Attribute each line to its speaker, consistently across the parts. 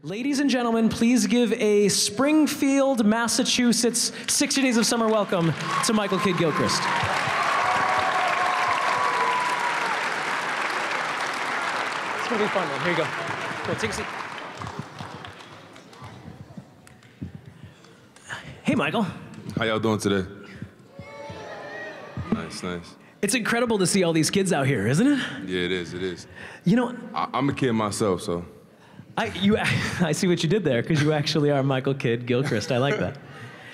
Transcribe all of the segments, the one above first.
Speaker 1: Ladies and gentlemen, please give a Springfield, Massachusetts 60 Days of Summer welcome to Michael Kidd-Gilchrist. It's gonna be fun, man. Here you go. Go, take a seat. Hey, Michael.
Speaker 2: How y'all doing today? Nice, nice.
Speaker 1: It's incredible to see all these kids out here, isn't it?
Speaker 2: Yeah, it is, it is.
Speaker 1: You know,
Speaker 2: I'm a kid myself, so.
Speaker 1: I see what you did there, because you actually are Michael Kidd-Gilchrist. I like that.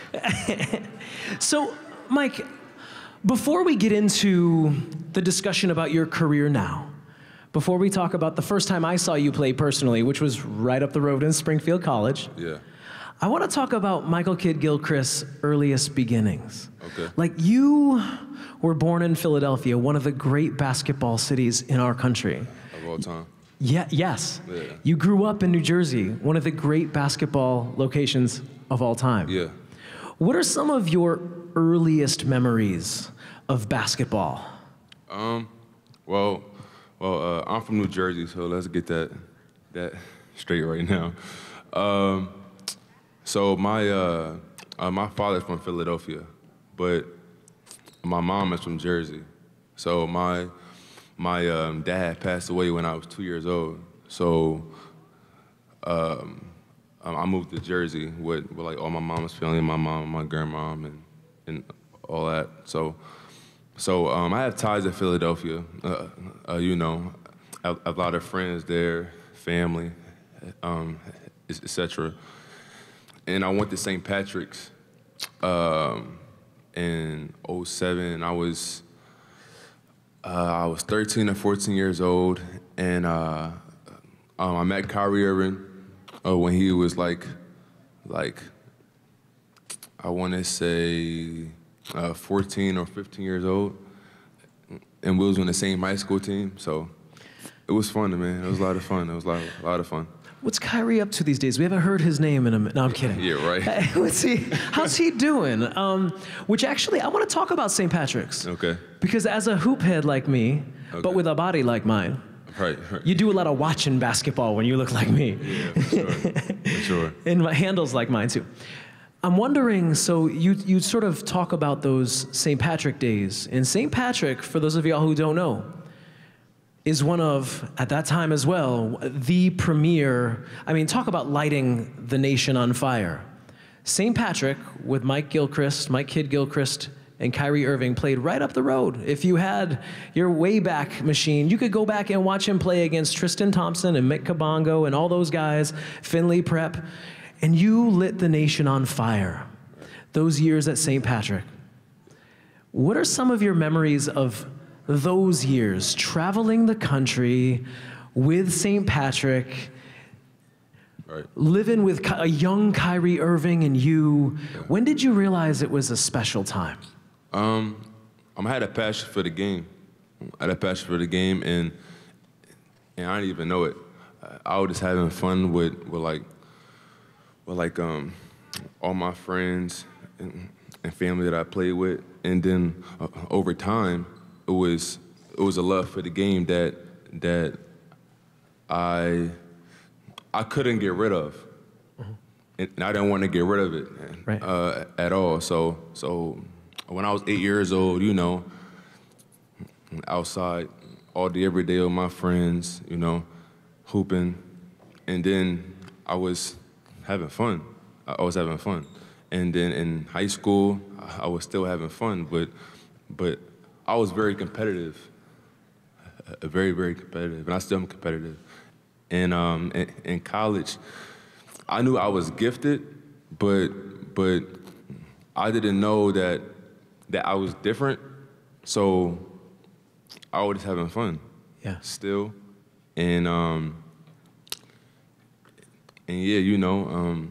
Speaker 1: So, Mike, before we get into the discussion about your career now, before we talk about the first time I saw you play personally, which was right up the road in Springfield College,
Speaker 2: Yeah.
Speaker 1: I want to talk about Michael Kidd-Gilchrist's earliest beginnings.
Speaker 2: Okay.
Speaker 1: Like, you were born in Philadelphia, one of the great basketball cities in our country.
Speaker 2: Of all time.
Speaker 1: Yeah, yes.
Speaker 2: Yeah.
Speaker 1: You grew up in New Jersey, one of the great basketball locations of all time.
Speaker 2: Yeah.
Speaker 1: What are some of your earliest memories of basketball?
Speaker 2: Well, I'm from New Jersey, so let's get that straight right now. So my father's from Philadelphia, but my mom is from Jersey. So my dad passed away when I was 2 years old. So I moved to Jersey with like all my mom's family, my mom, my grandmom, and all that. So I have ties in Philadelphia. You know, a lot of friends there, family, etc. And I went to St. Patrick's in '07. I was 13 or 14 years old, and I met Kyrie Irving when he was like I want to say 14 or 15 years old, and we was on the same high school team. So it was fun, man. It was a lot of fun. It was a lot of fun.
Speaker 1: What's Kyrie up to these days? We haven't heard his name in a minute. No, I'm kidding.
Speaker 2: Yeah, right.
Speaker 1: How's he doing? Which actually, I want to talk about St. Patrick's.
Speaker 2: Okay.
Speaker 1: Because as a hoop head like me, but with a body like mine,
Speaker 2: Right.
Speaker 1: you do a lot of watching basketball when you look like me.
Speaker 2: Yeah, for sure. For sure.
Speaker 1: And my handles like mine too. I'm wondering, so you sort of talk about those St. Patrick days. And St. Patrick, for those of y'all who don't know, is one of, at that time as well, the premier, I mean, talk about lighting the nation on fire. St. Patrick, with Mike Kidd-Gilchrist, and Kyrie Irving played right up the road. If you had your Wayback Machine, you could go back and watch him play against Tristan Thompson and Mick Kabongo and all those guys, Finley Prep, and you lit the nation on fire those years at St. Patrick. What are some of your memories of those years, traveling the country with St. Patrick,
Speaker 2: Right.
Speaker 1: living with a young Kyrie Irving and you? Yeah. When did you realize it was a special time?
Speaker 2: I had a passion for the game. I had a passion for the game, and I didn't even know it. I was just having fun with all my friends and family that I played with, and then over time, it was a love for the game that I couldn't get rid of, and I didn't want to get rid of it at all. So when I was 8 years old, you know, outside all day, every day with my friends, you know, hooping, and then I was having fun. And then in high school, I was still having fun, but I was very competitive, very, very competitive, and I still am competitive. And in college, I knew I was gifted, but I didn't know that I was different, so I was just having fun.
Speaker 1: Yeah.
Speaker 2: Still, and yeah, you know,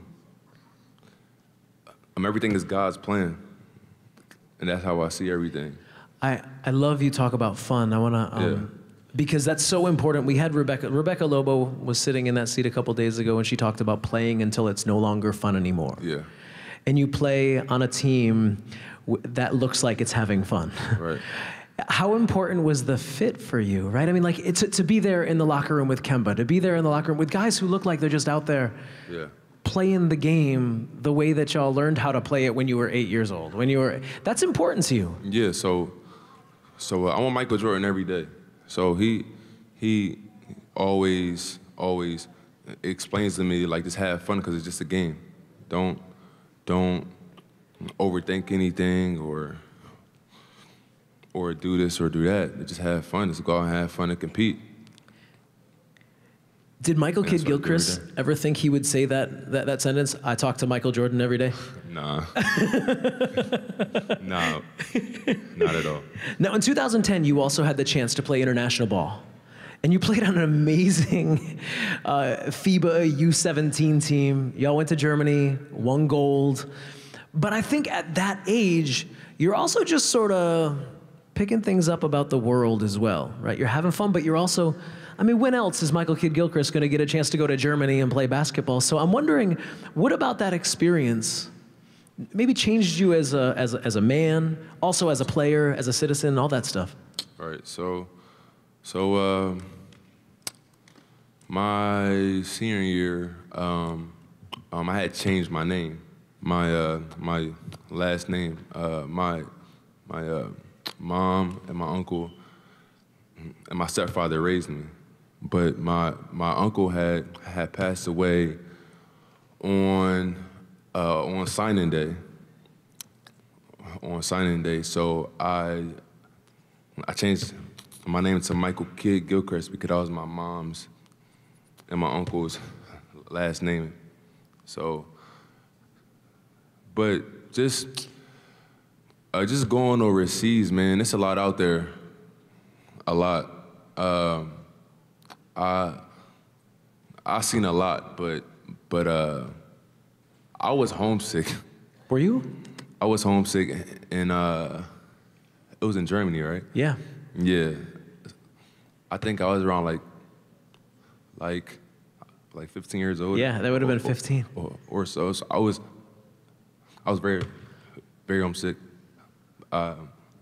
Speaker 2: everything is God's plan, and that's how I see everything.
Speaker 1: I love you talk about fun. I want to, because that's so important. We had Rebecca Lobo was sitting in that seat a couple days ago, and she talked about playing until it's no longer fun anymore.
Speaker 2: Yeah.
Speaker 1: And you play on a team that looks like it's having fun.
Speaker 2: Right.
Speaker 1: How important was the fit for you, right? I mean, like, to be there in the locker room with Kemba, to be there in the locker room with guys who look like they're just out there
Speaker 2: Yeah.
Speaker 1: playing the game the way that y'all learned how to play it when you were 8 years old. That's important to you.
Speaker 2: Yeah, so I want Michael Jordan every day. So he always explains to me, like, just have fun because it's just a game. Don't overthink anything or do this or do that. Just have fun. Just go out and have fun and compete.
Speaker 1: Did Michael Kidd
Speaker 2: that's what I do every
Speaker 1: Gilchrist ever think he would say that sentence? I talk to Michael Jordan every day.
Speaker 2: Nah. Nah, not at all.
Speaker 1: Now, in 2010, you also had the chance to play international ball. And you played on an amazing FIBA U17 team. Y'all went to Germany, won gold. But I think at that age, you're also just sort of picking things up about the world as well, right? You're having fun, but you're also, I mean, when else is Michael Kidd Gilchrist going to get a chance to go to Germany and play basketball? So I'm wondering, what about that experience maybe changed you as a man, also as a player, as a citizen, all that stuff?
Speaker 2: All right, so my senior year, I had changed my name, my last name. My mom and my uncle and my stepfather raised me, but my uncle had passed away on signing day. On signing day, so I changed my name to Michael Kidd Gilchrist because that was my mom's and my uncle's last name. So, but just going overseas, man, it's a lot out there. A lot. I seen a lot, but I was homesick.
Speaker 1: Were you?
Speaker 2: I was homesick, and it was in Germany, right?
Speaker 1: Yeah.
Speaker 2: Yeah. I think I was around like 15 years old.
Speaker 1: Yeah, that would have been 15.
Speaker 2: Or so. So I was very, very homesick. I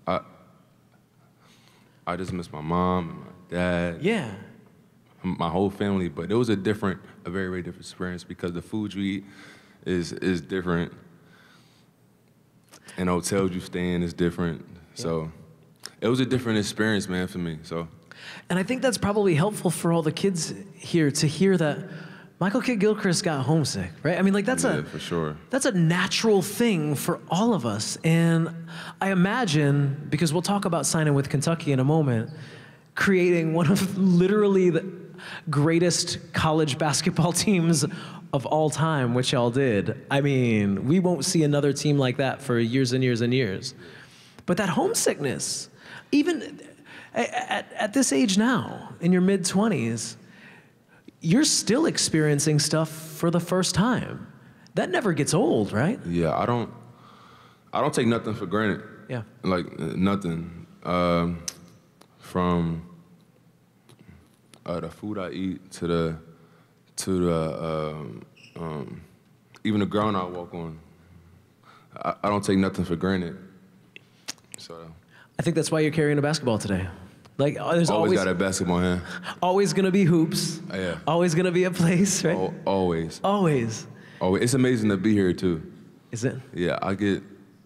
Speaker 2: just missed my mom and my dad.
Speaker 1: Yeah.
Speaker 2: My whole family, but it was a very, very different experience because the food you eat is different, and the hotels you stay in is different. Yeah. So it was a different experience, man, for me. So.
Speaker 1: And I think that's probably helpful for all the kids here to hear that Michael Kidd Gilchrist got homesick, right? I mean, like
Speaker 2: for sure.
Speaker 1: That's a natural thing for all of us. And I imagine, because we'll talk about signing with Kentucky in a moment, creating one of literally the greatest college basketball teams of all time, which y'all did. I mean, we won't see another team like that for years and years and years. But that homesickness, even at this age now, in your mid-20s, you're still experiencing stuff for the first time. That never gets old, right?
Speaker 2: Yeah, I don't take nothing for granted.
Speaker 1: Yeah.
Speaker 2: Like, nothing. From the food I eat to the even the ground I walk on. I don't take nothing for granted. So
Speaker 1: I think that's why you're carrying a basketball today. Like, there's
Speaker 2: always got a basketball in hand.
Speaker 1: Always gonna be hoops.
Speaker 2: Yeah.
Speaker 1: Always gonna be a place, right?
Speaker 2: Always.
Speaker 1: Always.
Speaker 2: Always. It's amazing to be here too.
Speaker 1: Is it?
Speaker 2: Yeah, I get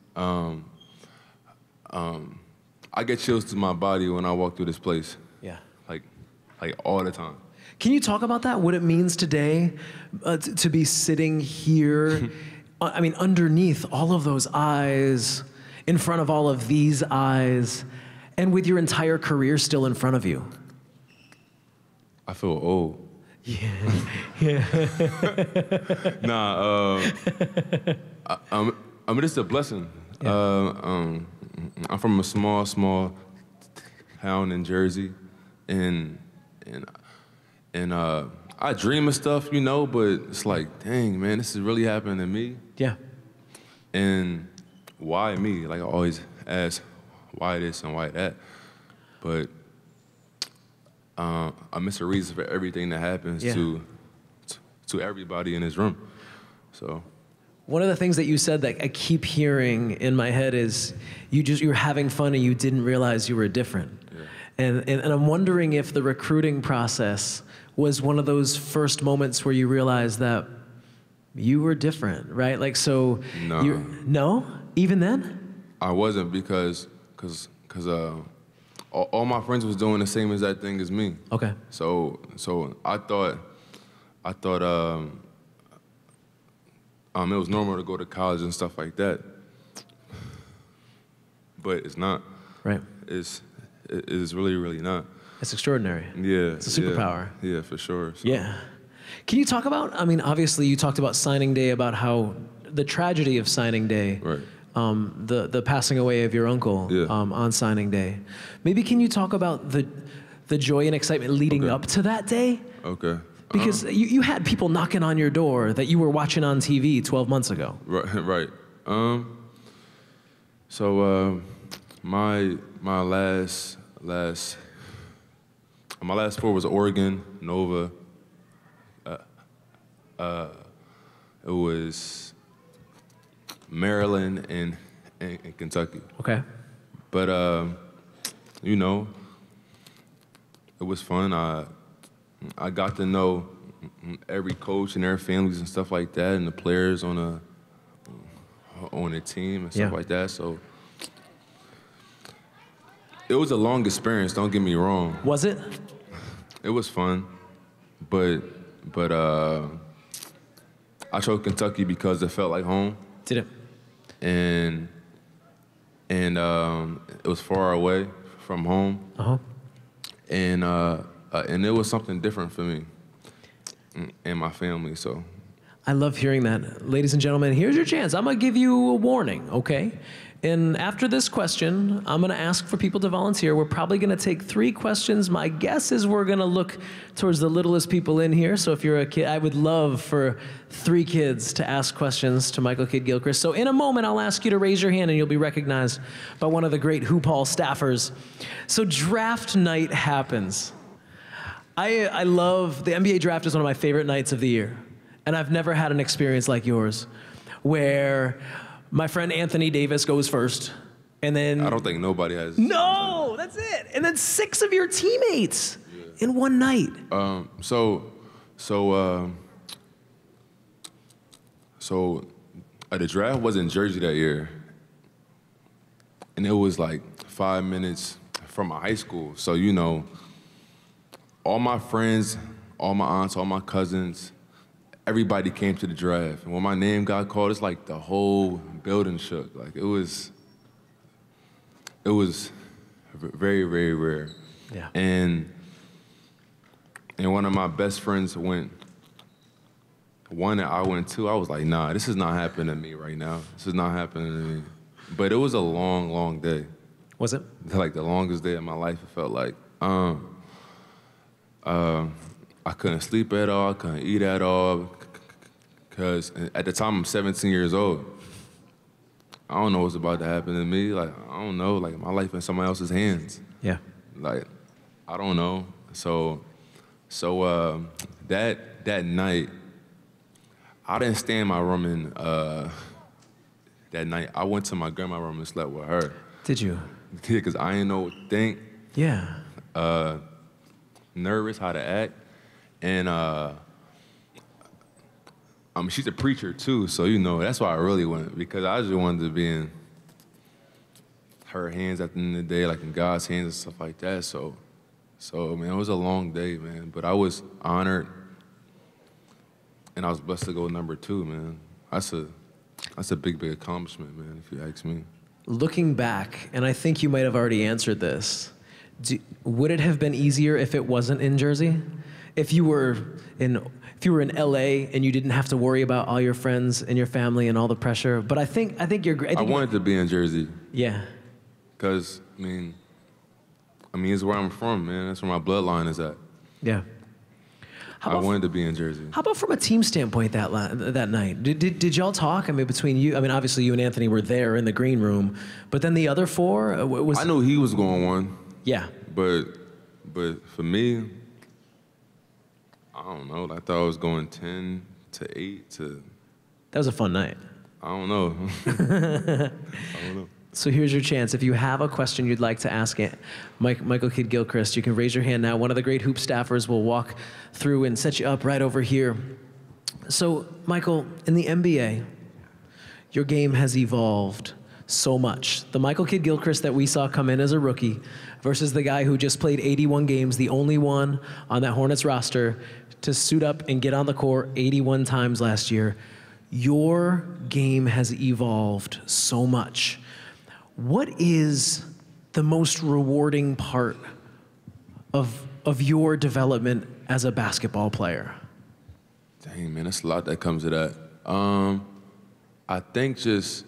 Speaker 2: chills to my body when I walk through this place.
Speaker 1: Yeah.
Speaker 2: Like all the time.
Speaker 1: Can you talk about that? What it means today to be sitting here, I mean, underneath all of those eyes, in front of all of these eyes, and with your entire career still in front of you?
Speaker 2: I feel old.
Speaker 1: Yeah. Yeah.
Speaker 2: Nah, I mean, it's a blessing. Yeah. I'm from a small town in Jersey, and I dream of stuff, you know, but it's like, dang, man, this is really happening to me.
Speaker 1: Yeah.
Speaker 2: And why me? Like, I always ask why this and why that. But I miss a reason for everything that happens to everybody in this room. So.
Speaker 1: One of the things that you said that I keep hearing in my head is you're having fun and you didn't realize you were different.
Speaker 2: Yeah.
Speaker 1: And I'm wondering if the recruiting process was one of those first moments where you realized that you were different, right? Like, so
Speaker 2: No.
Speaker 1: No? Even then?
Speaker 2: I wasn't because all my friends was doing the same exact thing as me.
Speaker 1: Okay.
Speaker 2: So I thought it was normal to go to college and stuff like that, but it's not.
Speaker 1: Right.
Speaker 2: It's really, really not.
Speaker 1: It's extraordinary.
Speaker 2: Yeah.
Speaker 1: It's a superpower.
Speaker 2: Yeah, for sure. So.
Speaker 1: Yeah. Can you talk about, I mean, obviously you talked about signing day, about how the tragedy of signing day,
Speaker 2: Right.
Speaker 1: The passing away of your uncle
Speaker 2: Yeah.
Speaker 1: on signing day. Maybe can you talk about the joy and excitement leading
Speaker 2: Okay.
Speaker 1: up to that day?
Speaker 2: Okay.
Speaker 1: Because you had people knocking on your door that you were watching on TV 12 months ago.
Speaker 2: Right. So my last four was Oregon, Nova. It was Maryland and Kentucky.
Speaker 1: Okay.
Speaker 2: But you know, it was fun. I got to know every coach and their families and stuff like that, and the players on the team and stuff
Speaker 1: Yeah.
Speaker 2: like that. So it was a long experience. Don't get me wrong.
Speaker 1: Was it?
Speaker 2: It was fun, but I chose Kentucky because it felt like home,
Speaker 1: Did it?
Speaker 2: and it was far away from home,
Speaker 1: Uh-huh.
Speaker 2: and it was something different for me and my family. So
Speaker 1: I love hearing that. Ladies and gentlemen, here's your chance. I'm going to give you a warning, okay? And after this question, I'm going to ask for people to volunteer. We're probably going to take 3 questions. My guess is we're going to look towards the littlest people in here. So if you're a kid, I would love for 3 kids to ask questions to Michael Kidd-Gilchrist. So in a moment, I'll ask you to raise your hand and you'll be recognized by one of the great Hoop Hall staffers. So draft night happens. I love, the NBA draft is one of my favorite nights of the year. And I've never had an experience like yours, where my friend Anthony Davis goes first, and then...
Speaker 2: I don't think nobody has.
Speaker 1: No, that's it. And then 6 of your teammates in one night.
Speaker 2: So the draft was in Jersey that year, and it was like 5 minutes from my high school. So, you know, all my friends, all my aunts, all my cousins, everybody came to the draft. And when my name got called, it's like the whole building shook. Like it was very, very rare.
Speaker 1: Yeah.
Speaker 2: And one of my best friends went. One that I went to, I was like, nah, this is not happening to me right now. This is not happening to me. But it was a long, long day.
Speaker 1: Was it?
Speaker 2: Like the longest day of my life, it felt like. I couldn't sleep at all, I couldn't eat at all, because at the time I'm 17 years old. I don't know what's about to happen to me. Like, I don't know, like my life in someone else's hands.
Speaker 1: Yeah.
Speaker 2: Like, I don't know. So that night, I didn't stay in my room that night. I went to my grandma's room and slept with her.
Speaker 1: Did you?
Speaker 2: Yeah, because I didn't know what to think.
Speaker 1: Yeah.
Speaker 2: Nervous, how to act. And she's a preacher too, so you know, that's why I really went, because I just wanted to be in her hands at the end of the day, like in God's hands and stuff like that. So man, it was a long day, man. But I was honored, and I was blessed to go number 2, man. That's a big, big accomplishment, man, if you ask me.
Speaker 1: Looking back, and I think you might have already answered this, would it have been easier if it wasn't in Jersey? If you were in LA and you didn't have to worry about all your friends and your family and all the pressure, but I think you're great.
Speaker 2: I wanted to be in Jersey.
Speaker 1: Yeah.
Speaker 2: Because, I mean, it's where I'm from, man. That's where my bloodline is at.
Speaker 1: Yeah.
Speaker 2: I wanted to be in Jersey.
Speaker 1: How about from a team standpoint that night? Did y'all talk? I mean, between you, I mean, obviously you and Anthony were there in the green room, but then the other 4 was.
Speaker 2: I knew he was going 1.
Speaker 1: Yeah.
Speaker 2: But for me, I don't know. I thought I was going 10 to 8 to.
Speaker 1: That was a fun night.
Speaker 2: I don't know. I don't know.
Speaker 1: So here's your chance. If you have a question you'd like to ask it, Michael Kidd-Gilchrist, you can raise your hand now. One of the great hoop staffers will walk through and set you up right over here. So, Michael, in the NBA, your game has evolved so much. The Michael Kidd-Gilchrist that we saw come in as a rookie versus the guy who just played 81 games, the only one on that Hornets roster to suit up and get on the court 81 times last year. Your game has evolved so much. What is the most rewarding part of your development as a basketball player?
Speaker 2: Dang, man, that's a lot that comes to that. I think just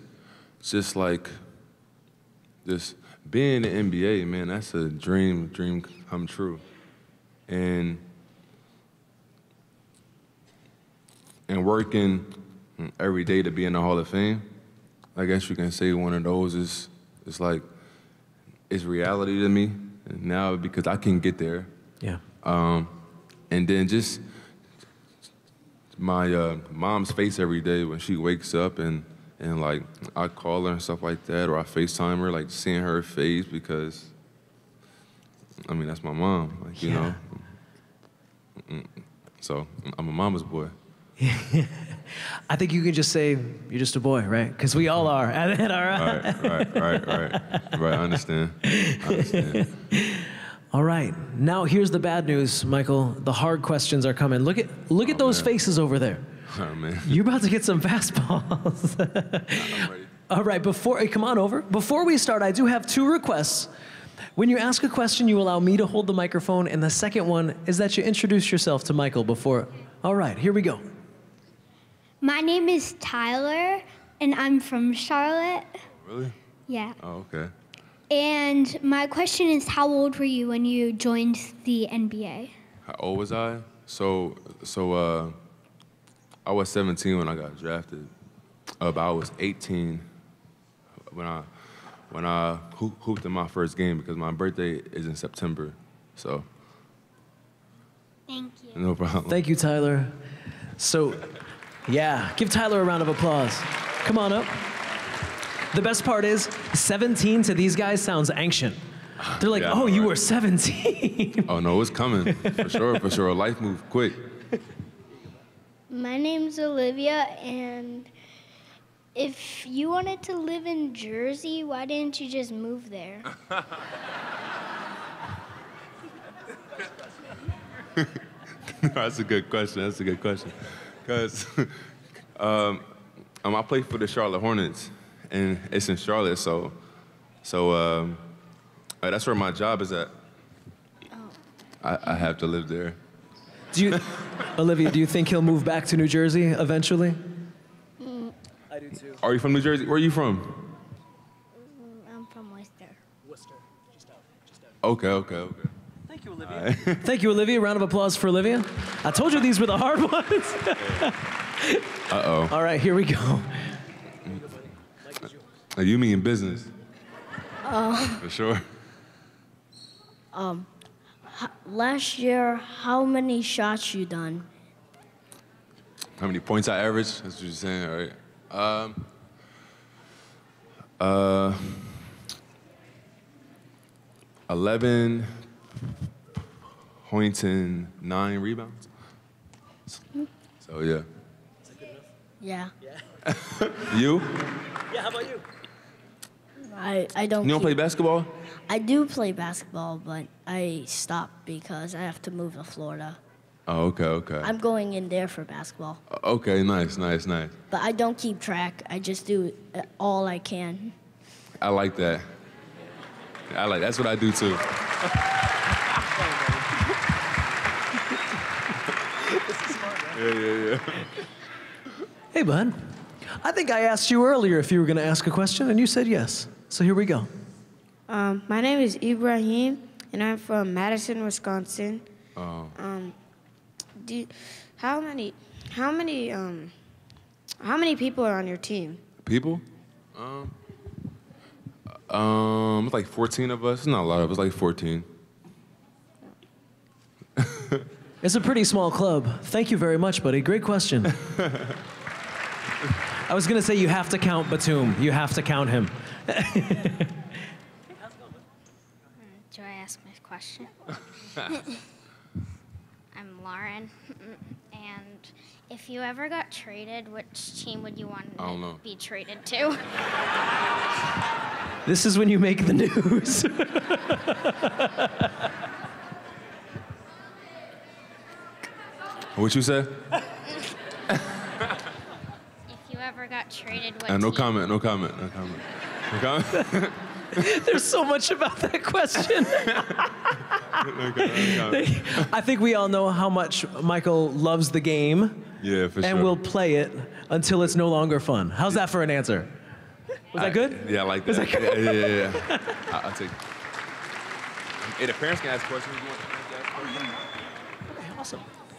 Speaker 2: being in the NBA, man, that's a dream come true. And working every day to be in the Hall of Fame, I guess you can say one of those is like, it's reality to me now because I can get there.
Speaker 1: Yeah.
Speaker 2: And then just my mom's face every day when she wakes up and like I call her and stuff like that, or I FaceTime her, like seeing her face because, I mean, that's my mom, like, you know. So I'm a mama's boy.
Speaker 1: I think you can just say you're just a boy, right? Because we all are.
Speaker 2: Right. I understand.
Speaker 1: All right. Now here's the bad news, Michael. The hard questions are coming. Look at those faces over there.
Speaker 2: Oh, man.
Speaker 1: You're about to get some fastballs.
Speaker 2: I'm ready.
Speaker 1: All right, come on over. Before we start, I do have two requests. When you ask a question, you allow me to hold the microphone, and the second one is that you introduce yourself to Michael before. All right, here we go.
Speaker 3: My name is Tyler, and I'm from Charlotte.
Speaker 2: Really?
Speaker 3: Yeah.
Speaker 2: Oh, okay.
Speaker 3: And my question is, how old were you when you joined the NBA?
Speaker 2: How old was I? So I was 17 when I got drafted. But I was 18 when I hooped in my first game because my birthday is in September. So.
Speaker 3: Thank you.
Speaker 2: No problem.
Speaker 1: Thank you, Tyler. So, yeah, give Tyler a round of applause. Come on up. The best part is, 17 to these guys sounds ancient. They're like,
Speaker 2: Yeah,
Speaker 1: oh, you
Speaker 2: right.
Speaker 1: were 17.
Speaker 2: Oh, no, it's coming. For sure. Life moves quick.
Speaker 3: My name's Olivia, and if you wanted to live in Jersey, why didn't you just move there?
Speaker 2: That's a good question. Because I play for the Charlotte Hornets, and it's in Charlotte, so that's where my job is at.
Speaker 3: Oh.
Speaker 2: I have to live there.
Speaker 1: Olivia, do you think he'll move back to New Jersey eventually?
Speaker 3: I do too.
Speaker 2: Are you from New Jersey? Where are you from?
Speaker 3: I'm from Worcester.
Speaker 2: Okay.
Speaker 1: Thank you, Olivia. Thank you, Olivia. Round of applause for Olivia. I told you these were the hard ones.
Speaker 2: Uh-oh.
Speaker 1: All right, here we go.
Speaker 2: You mean business? For sure.
Speaker 4: Last year, how many shots you done?
Speaker 2: How many points I averaged? That's what you're saying, all right. 11 points and 9 rebounds. So, yeah.
Speaker 4: Yeah.
Speaker 2: You?
Speaker 1: Yeah, how about you?
Speaker 4: I don't.
Speaker 2: You don't play basketball?
Speaker 4: I do play basketball, but I stopped because I have to move to Florida.
Speaker 2: Oh, okay.
Speaker 4: I'm going in there for basketball,
Speaker 2: Okay, nice.
Speaker 4: but I don't keep track. I just do all I can.
Speaker 2: I like that. That's what I do too. Yeah.
Speaker 1: Hey, bud. I think I asked you earlier if you were going to ask a question, and you said yes. So here we go.
Speaker 5: My name is Ibrahim, and I'm from Madison, Wisconsin.
Speaker 2: Oh.
Speaker 5: How many people are on your team?
Speaker 2: People? It's like 14 of us. It's not a lot of us, like 14.
Speaker 1: It's a pretty small club. Thank you very much, buddy. Great question. I was gonna say you have to count Batum. You have to count him.
Speaker 3: Do I ask my question? I'm Lauren, and if you ever got traded, which team would you want
Speaker 2: I don't know.
Speaker 3: to be traded to?
Speaker 1: This is when you make the news.
Speaker 2: What you said?
Speaker 3: If you ever got traded, what
Speaker 2: No
Speaker 3: team?
Speaker 2: comment, no comment, no comment. No comment?
Speaker 1: There's so much about that question.
Speaker 2: No comment.
Speaker 1: I think we all know how much Michael loves the game
Speaker 2: Yeah, for sure.
Speaker 1: and will play it until it's no longer fun. How's that for an answer? Was that good?
Speaker 2: Yeah, I like that.
Speaker 1: Was that good?
Speaker 2: Yeah. I'll take it. Hey, the parents can ask questions if you want the parents to ask questions.
Speaker 1: Awesome.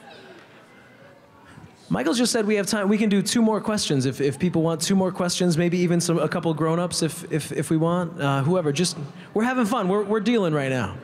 Speaker 1: Michael's just said we have time. We can do 2 more questions if people want 2 more questions, maybe even a couple grown-ups if we want. Whoever, just, we're having fun. We're dealing right now.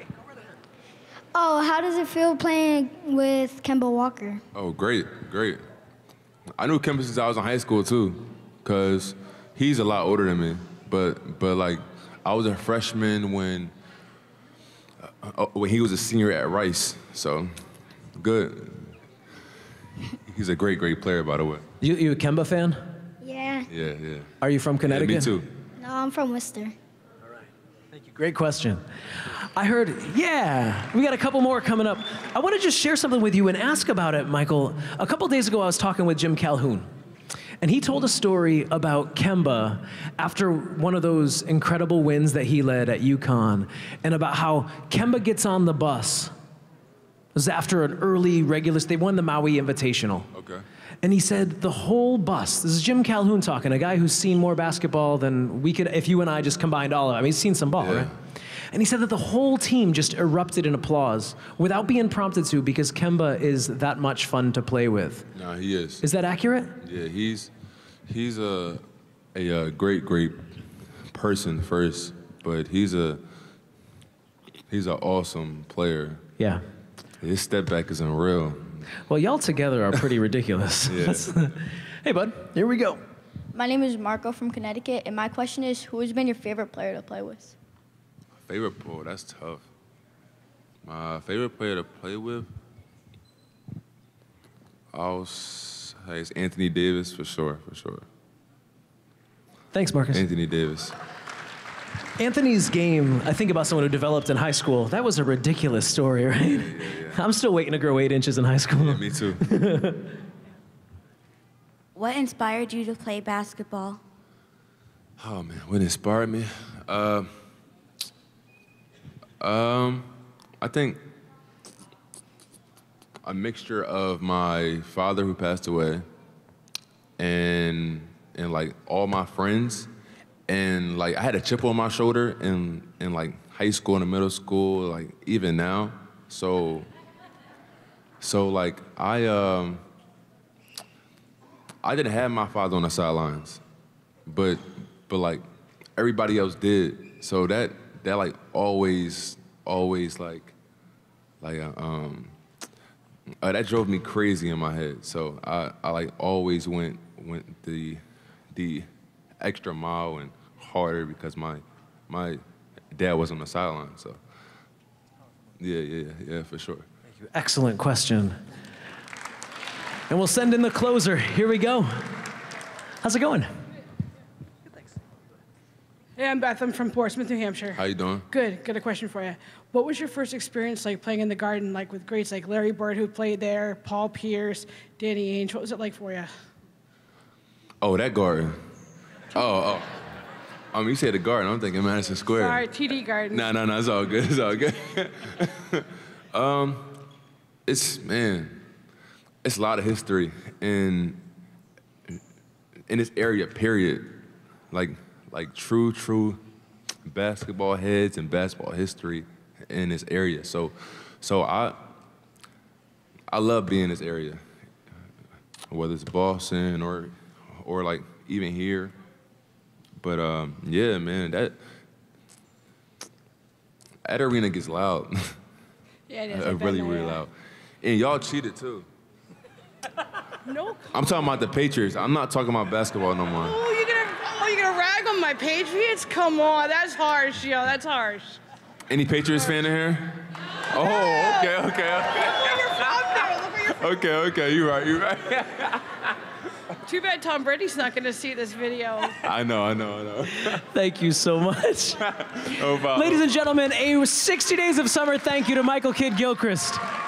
Speaker 3: Oh, how does it feel playing with Kemba Walker?
Speaker 2: Oh, great. I knew Kemba since I was in high school too, cause he's a lot older than me. But like, I was a freshman when he was a senior at Rice. So, good. He's a great player, by the way.
Speaker 1: You a Kemba fan?
Speaker 3: Yeah.
Speaker 2: Yeah.
Speaker 1: Are you from
Speaker 2: Yeah,
Speaker 1: Connecticut?
Speaker 2: me too.
Speaker 3: No, I'm from Worcester.
Speaker 1: Thank you. Great question. I heard, yeah, we got a couple more coming up. I want to just share something with you and ask about it, Michael. A couple days ago, I was talking with Jim Calhoun, and he told a story about Kemba after one of those incredible wins that he led at UConn, and about how Kemba gets on the bus. It was after an early regular, they won the Maui Invitational.
Speaker 2: Okay.
Speaker 1: And he said the whole bus, this is Jim Calhoun talking, a guy who's seen more basketball than we could, if you and I just combined all of it. I mean, he's seen some ball,
Speaker 2: Yeah.
Speaker 1: right? And he said that the whole team just erupted in applause without being prompted to, because Kemba is that much fun to play with.
Speaker 2: Nah, he is.
Speaker 1: Is that accurate?
Speaker 2: Yeah, he's a great person first, but he's an awesome player.
Speaker 1: Yeah.
Speaker 2: His step back is unreal.
Speaker 1: Well, y'all together are pretty ridiculous.
Speaker 2: Yeah.
Speaker 1: Hey, bud, here we go.
Speaker 6: My name is Marco from Connecticut, and my question is, who has been your favorite player to play with?
Speaker 2: Favorite player, that's tough. My favorite player to play with, I'll say it's Anthony Davis for sure.
Speaker 1: Thanks, Marcus.
Speaker 2: Anthony Davis.
Speaker 1: Anthony's game, I think about someone who developed in high school. That was a ridiculous story, right?
Speaker 2: Yeah.
Speaker 1: I'm still waiting to grow 8 inches in high school.
Speaker 2: Me too.
Speaker 7: What inspired you to play basketball?
Speaker 2: Oh man, what inspired me? I think a mixture of my father who passed away and like all my friends, and like I had a chip on my shoulder in like high school and middle school, like even now. So like I didn't have my father on the sidelines, but like everybody else did. So that like always that drove me crazy in my head. So I like always went the extra mile and harder because my dad was on the sideline. So yeah, for sure.
Speaker 1: Excellent question. And we'll send in the closer. Here we go. How's it going?
Speaker 8: Hey, I'm Beth. I'm from Portsmouth, New Hampshire.
Speaker 2: How you doing?
Speaker 8: Good. Got a question for you. What was your first experience like playing in the Garden, like with greats like Larry Bird, who played there, Paul Pierce, Danny Ainge? What was it like for you?
Speaker 2: Oh, that Garden. Oh. You said the Garden. I'm thinking Madison Square.
Speaker 8: Sorry, TD Garden.
Speaker 2: No, it's all good. It's all good. It's a lot of history in this area, period. Like true basketball heads and basketball history in this area. So I love being in this area, whether it's Boston or like even here. But yeah, man, that arena gets loud.
Speaker 8: Yeah, it is.
Speaker 2: really loud. And y'all cheated too.
Speaker 8: No.
Speaker 2: I'm talking about the Patriots. I'm not talking about basketball no more.
Speaker 8: Oh, you're gonna rag on my Patriots? Come on, that's harsh, yo. That's harsh.
Speaker 2: Any Patriots fan in here? Oh, okay.
Speaker 8: Look where you're from there. Look where you're from.
Speaker 2: Okay, you're right.
Speaker 8: Too bad Tom Brady's not gonna see this video.
Speaker 2: I know.
Speaker 1: Thank you so much.
Speaker 2: No problem.
Speaker 1: Ladies and gentlemen, a 60 Days of Summer thank you to Michael Kidd Gilchrist.